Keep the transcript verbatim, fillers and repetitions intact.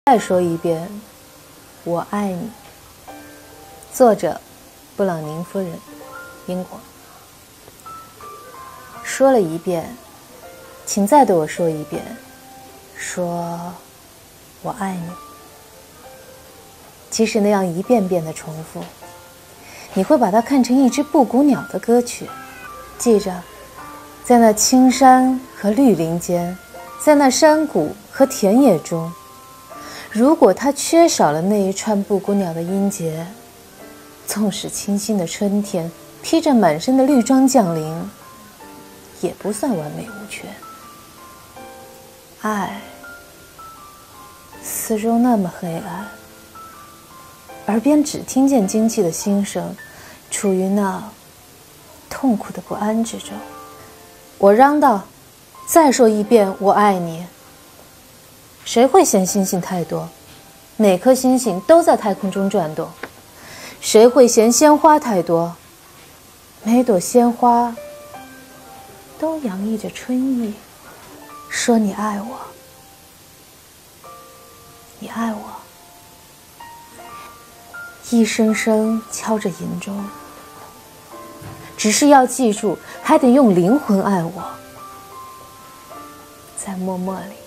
再说一遍，我爱你。作者：布朗宁夫人，英国。说了一遍，请再对我说一遍，说我爱你。即使那样一遍遍的重复，你会把它看成一支布谷鸟的歌曲。记着，在那青山和绿林间，在那山谷和田野中，如果它缺少了那一串布谷鸟的音节，纵使清新的春天披着满身的绿装降临，也不算完美无缺。爱，四周那么黑暗，耳边只听见惊悸的心声，处于那痛苦的不安之中。我嚷道：再说一遍，我爱你。谁会嫌星星太多？每颗星星都在太空中转动。谁会嫌鲜花太多？每朵鲜花都洋溢着春意。说你爱我，你爱我，一声声敲着银钟。只是要记住，还得用灵魂爱我，在默默里。